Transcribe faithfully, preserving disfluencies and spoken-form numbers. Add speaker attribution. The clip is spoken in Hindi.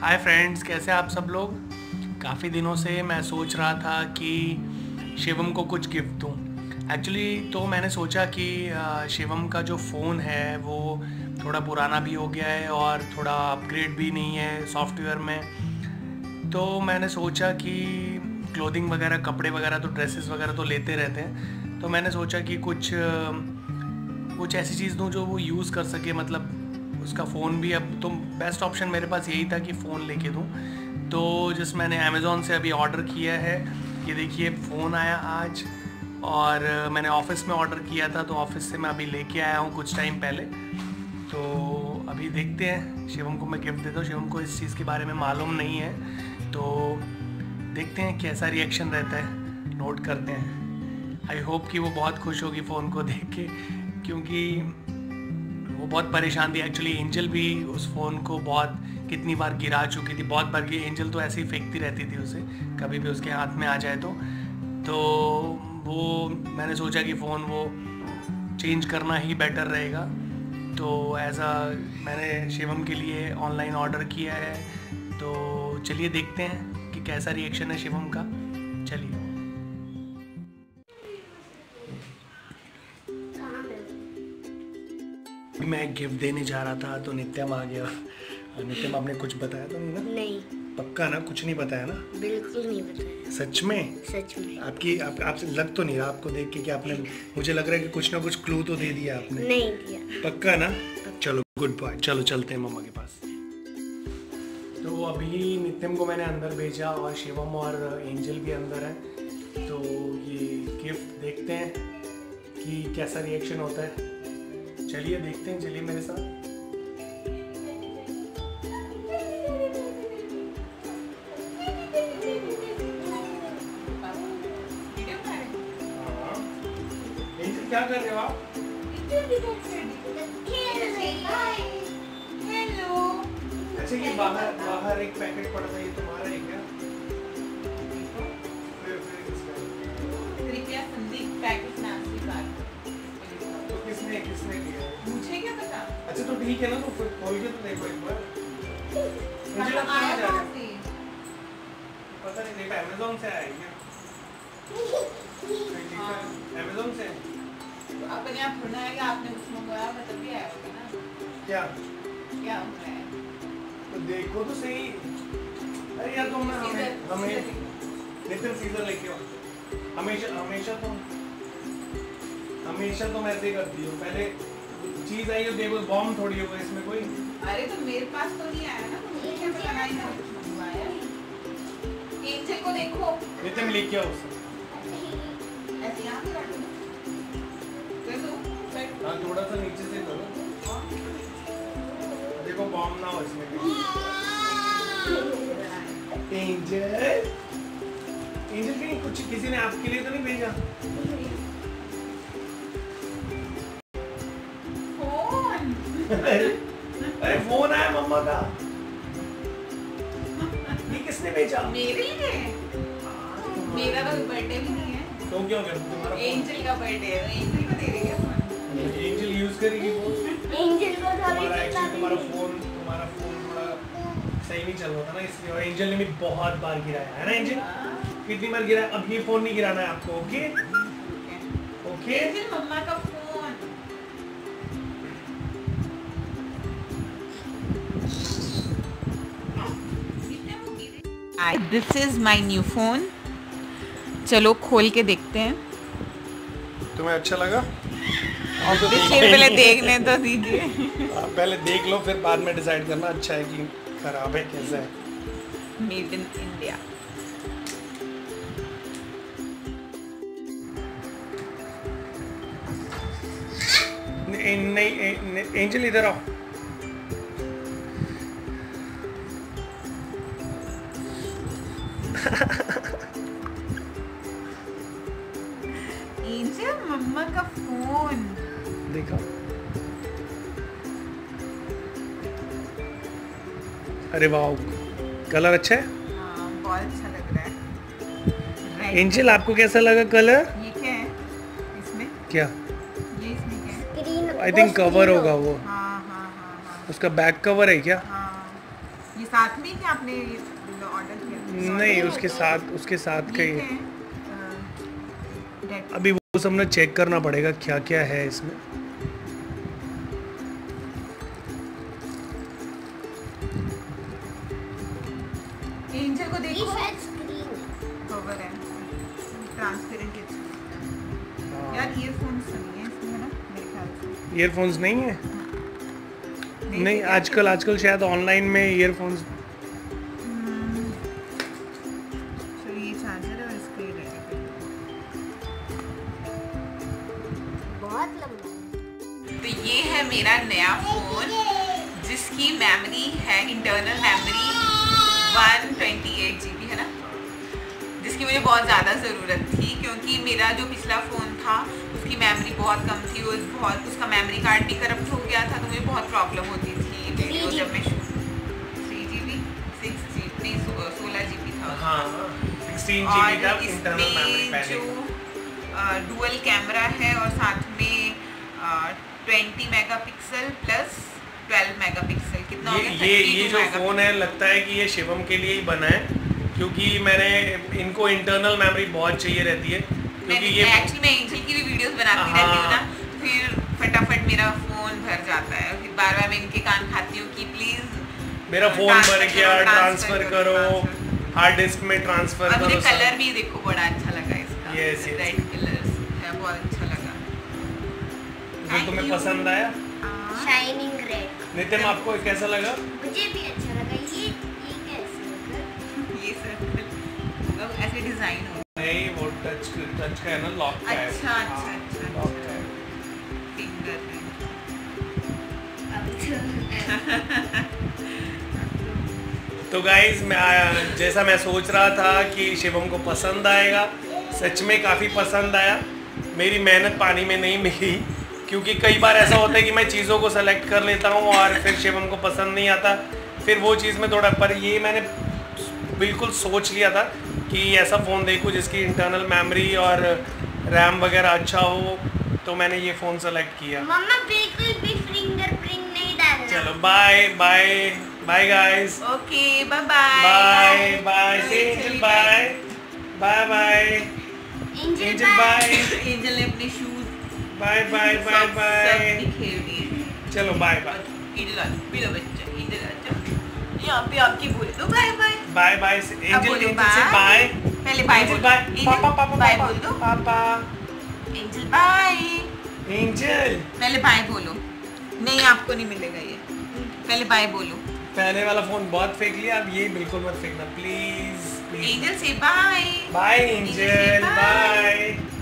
Speaker 1: हाय फ्रेंड्स, कैसे आप सब लोग। काफ़ी दिनों से मैं सोच रहा था कि शिवम को कुछ गिफ्ट दूँ। एक्चुअली तो मैंने सोचा कि शिवम का जो फ़ोन है वो थोड़ा पुराना भी हो गया है और थोड़ा अपग्रेड भी नहीं है सॉफ्टवेयर में। तो मैंने सोचा कि क्लोथिंग वगैरह, कपड़े वगैरह तो ड्रेसेस वगैरह तो लेते रहते हैं, तो मैंने सोचा कि कुछ कुछ ऐसी चीज़ दूँ जो वो यूज़ कर सके। मतलब उसका फ़ोन भी, अब तो बेस्ट ऑप्शन मेरे पास यही था कि फ़ोन लेके दूँ। तो जिस मैंने अमेज़ॉन से अभी ऑर्डर किया है, ये देखिए फ़ोन आया आज। और मैंने ऑफ़िस में ऑर्डर किया था, तो ऑफ़िस से मैं अभी लेके आया हूँ कुछ टाइम पहले। तो अभी देखते हैं, शिवम को मैं गिफ्ट देता हूँ। शिवम को इस चीज़ के बारे में मालूम नहीं है, तो देखते हैं कैसा रिएक्शन रहता है, नोट करते हैं। आई होप कि वो बहुत खुश होगी फ़ोन को देख के, क्योंकि वो बहुत परेशान थी। एक्चुअली एंजल भी उस फ़ोन को बहुत कितनी बार गिरा चुकी थी, बहुत बार की एंजल तो ऐसे ही फेंकती रहती थी उसे, कभी भी उसके हाथ में आ जाए तो तो वो मैंने सोचा कि फ़ोन वो चेंज करना ही बेटर रहेगा। तो एज अ मैंने शिवम के लिए ऑनलाइन ऑर्डर किया है, तो चलिए देखते हैं कि कैसा रिएक्शन है शिवम का। चलिए। मैं गिफ्ट देने जा रहा था तो नित्यम आ गया। नित्यम, आपने कुछ बताया तो नहीं ना?
Speaker 2: नहीं।
Speaker 1: पक्का ना? कुछ नहीं बताया ना?
Speaker 2: बिल्कुल नहीं बताया।
Speaker 1: सच में?
Speaker 2: सच में।
Speaker 1: आपकी आप, आपसे लग तो नहीं रहा आपको देख के कि आपने, मुझे लग रहा है कि कुछ ना कुछ क्लू तो दे दिया आपने।
Speaker 2: नहीं दिया।
Speaker 1: पक्का ना? चलो गुड बाय, चलो चलते हैं मम्मा के पास। तो अभी नित्यम को मैंने अंदर भेजा और शिवम और एंजल भी अंदर है। तो ये गिफ्ट देखते हैं कि कैसा रिएक्शन होता है। चलिए देखते हैं, चलिए मेरे साथ। एंजल क्या कर रहे हो आप?
Speaker 2: हेलो।
Speaker 1: अच्छा, ये बाहर बाहर एक पैकेट पड़ा था, ये तुम्हारा है क्या? फिर फिर किसका?
Speaker 3: कृपया संदीप पैकेट नासी बात।
Speaker 1: तो किसने किसने दिया?
Speaker 3: मुझे क्या पता?
Speaker 1: अच्छा तो ठीक है ना, तो फिर खोल के तो देखो एक बार। मुझे
Speaker 3: मतलब आया
Speaker 1: जा रहा
Speaker 3: कहाँ
Speaker 1: है,
Speaker 3: से?
Speaker 1: पता नहीं, देखा अमेज़न से आया है क्या? अमेज़न से।
Speaker 3: तो अपने आप थोड़ा है कि आपने कुछ मंगवाया, मैं तभी आया होगा ना।
Speaker 1: क्या
Speaker 3: क्या मंगवाया?
Speaker 1: तो देखो तो सही। अरे यार तुम ना हमें हमें नितिन सीजर लेके आओ। हमेशा हमेशा तुम हमेशा तुम ऐसे ही करती हो। पहले चीज आई हो, देखो बॉम्ब थोड़ी होगा इसमें कोई।
Speaker 3: अरे तो मेरे पास तो नहीं आया ना, तो मुझे कैसे लगा ही कुछ मंगवाया? एंजल को देखो।
Speaker 1: नितिन लेके आओ उसे।
Speaker 3: ऐसे यहाँ पे रख दो। देखो, बैठ।
Speaker 1: हाँ, थोड़ा सा नीचे से करो, देखो बॉम्ब ना हो इसमें। एंजल एंजल कहीं कुछ किसी ने आपके लिए तो नहीं भेजा?
Speaker 3: फोन।
Speaker 1: अरे फोन आया मम्मा का। ये किसने भेजा?
Speaker 3: मेरे लिए? मेरा तो बर्थडे भी नहीं है।
Speaker 1: तो क्यों कर तुम्हारा
Speaker 3: एंजल का बर्थडे है, तो एंजल को दे देंगे फोन।
Speaker 1: एंजल यूज करेगी फोन।
Speaker 2: एंजल को
Speaker 1: तुम्हारा एक्चुअली तुम्हारा फोन तुम्हारा फोन थोड़ा सही नहीं चल रहा था ना, इसलिए। और एंजल ने भी बहुत बार गिराया है ना एंजल? कितनी बार गिराया? अब ये फोन नहीं गिराना है आपको, ओके? ओके?
Speaker 3: एंजल मम्मा का phone. This is my new phone. चलो खोल के देखते हैं।
Speaker 1: तुम्हें अच्छा लगा?
Speaker 3: ऑब्वियसली पहले देखने तो दीजिए।
Speaker 1: आप पहले देख लो, फिर बाद में डिसाइड करना अच्छा है कि खराब है, कैसा है।
Speaker 3: Made in India.
Speaker 1: नहीं, एंजल इधर आओ।
Speaker 3: एंजल मम्मा का फोन।
Speaker 1: देखा? अरे वाह, कलर अच्छा है।
Speaker 3: हाँ, बहुत अच्छा लग रहा है।
Speaker 1: एंजल आपको कैसा लगा कलर?
Speaker 3: ये क्या है इसमें?
Speaker 1: क्या
Speaker 3: ये इसमें क्या है?
Speaker 2: स्क्रीन।
Speaker 1: आई थिंक कवर होगा वो।
Speaker 3: हाँ हाँ हाँ हाँ
Speaker 1: उसका बैक कवर है क्या?
Speaker 3: हाँ। ये साथ में क्या आपने ऑर्डर किया?
Speaker 1: नहीं, उसके साथ उसके साथ का ही है।
Speaker 3: डेट
Speaker 1: अभी वो सब ना चेक करना पड़ेगा क्या क्या है इसमें।
Speaker 3: एंजल को
Speaker 2: ये
Speaker 3: देखो,
Speaker 2: शायद स्क्रीन
Speaker 3: कवर है ट्रांसपेरेंट यार। ईयरफोन्स नहीं है इसमें ना मेरे ख्याल से।
Speaker 1: ईयरफोन्स नहीं है?
Speaker 3: नहीं,
Speaker 1: नहीं,
Speaker 3: तो
Speaker 1: आजकल आजकल शायद ऑनलाइन में ईयरफोन्स।
Speaker 3: हम्म, तो ये चार्जर है और इसका ये रहेगा।
Speaker 2: बहुत लंबा है।
Speaker 3: तो ये है मेरा नया फ़ोन जिसकी मेमोरी है, internal memory one twenty eight G B है ना, जिसकी मुझे बहुत ज़्यादा ज़रूरत थी क्योंकि मेरा जो पिछला फ़ोन था उसकी मेमोरी बहुत कम थी और बहुत उसका मेमोरी कार्ड भी करप्ट हो गया था, तो मुझे बहुत प्रॉब्लम होती थी वीडियो जब मैं shoot. Three G B six G नहीं सोलह जी बी था।
Speaker 1: हाँ, सिक्सटीन जी बी था
Speaker 3: और
Speaker 1: इंटरनल मेमोरी
Speaker 3: इसमें
Speaker 1: पहले।
Speaker 3: जो डुअल कैमरा है और साथ में twenty megapixel plus twelve megapixel, कितना हो
Speaker 1: ये
Speaker 3: गया?
Speaker 1: ये
Speaker 3: थर्टी
Speaker 1: ये
Speaker 3: टू
Speaker 1: जो
Speaker 3: मेगापिक्सल।
Speaker 1: फ़ोन है लगता है कि ये शिवम के लिए ही बना है, क्योंकि मैंने इनको इंटरनल मेमोरी बहुत चाहिए रहती है, क्योंकि ये
Speaker 3: एक्चुअली मैं एंजल की भी वीडियोस बनाती
Speaker 1: हाँ।
Speaker 3: रहती हूँ ना, तो फिर फटाफट मेरा फ़ोन भर जाता है, फिर बार बार मैं इनके कान खाती हूँ कि प्लीज़
Speaker 1: मेरा फ़ोन भर गया, ट्रांसफ़र करो,
Speaker 3: ट्रांसफर।
Speaker 1: हार्ड डिस्क में ट्रांसफ़र
Speaker 3: और मुझे
Speaker 1: करो। सब।
Speaker 3: कलर भी देखो बड़ा अच्छा लगा इसका।
Speaker 1: Yes, yes.
Speaker 3: रेड कलर है, बहुत अच्छा लगा।
Speaker 1: जो
Speaker 3: Thank
Speaker 1: तुम्हें
Speaker 3: you.
Speaker 1: पसंद आया।
Speaker 3: हाँ।
Speaker 2: शाइनिंग रेड
Speaker 1: नितिन, आपको कैसा लगा?
Speaker 2: मुझे भी अच्छा लगा। ये ये कैसे होगा?
Speaker 3: ये सर्कल मतलब ऐसे डिजाइन हो।
Speaker 1: नहीं, वो टच टच का है ना, लॉक का है।
Speaker 3: अच्छा, अच्छा,
Speaker 1: हाँ,
Speaker 3: अच्छा,
Speaker 1: लॉक
Speaker 3: अच्छा।
Speaker 1: का है।
Speaker 3: फिंगर है।
Speaker 1: तो गाइज मैं जैसा मैं सोच रहा था कि शिवम को पसंद आएगा, सच में काफ़ी पसंद आया। मेरी मेहनत पानी में नहीं मिली, क्योंकि कई बार ऐसा होता है कि मैं चीज़ों को सेलेक्ट कर लेता हूँ और फिर शिवम को पसंद नहीं आता, फिर वो चीज़ में थोड़ा। पर ये मैंने बिल्कुल सोच लिया था कि ऐसा फ़ोन देखूँ जिसकी इंटरनल मेमोरी और रैम वगैरह अच्छा हो, तो मैंने ये फ़ोन सेलेक्ट किया।
Speaker 2: मम्मा बिल्कुल भी फिंगरप्रिंट नहीं डालना।
Speaker 1: चलो bye bye bye guys.
Speaker 3: Okay, bye bye.
Speaker 1: Bye bye से Angel, bye bye bye
Speaker 2: Angel
Speaker 1: Angel,
Speaker 2: bye.
Speaker 1: Bye
Speaker 3: Angel ने अपने shoes
Speaker 1: bye bye bye bye.
Speaker 3: खेल दिए।
Speaker 1: चलो बाय बाय
Speaker 3: एंजल आ पिलो बच्चा, एंजल आ जा। यहाँ पे आपकी बोले तो बाय बाय।
Speaker 1: बाय बाय से
Speaker 3: अब
Speaker 1: एंजल,
Speaker 3: बोलो
Speaker 1: एंजल से बाय।
Speaker 3: पहले बाय
Speaker 1: एंजल
Speaker 3: बोलो।
Speaker 1: बाय।
Speaker 3: एंजल,
Speaker 1: पापा पापा
Speaker 3: बाय
Speaker 1: पापा
Speaker 3: बोल दो।
Speaker 1: पापा।
Speaker 3: Angel bye.
Speaker 1: एंजल,
Speaker 3: पहले बाय बोलो। नहीं, आपको नहीं मिलेगा ये। पहले बाय बोलो।
Speaker 1: पहले वाला फोन बहुत फेंक लिया, अब ये बिल्कुल मत फेंकना प्लीज प्लीज।
Speaker 3: एंजल से बाय।
Speaker 1: बाय
Speaker 3: एंजल से
Speaker 1: एंजल,
Speaker 3: बाय।
Speaker 1: बाय।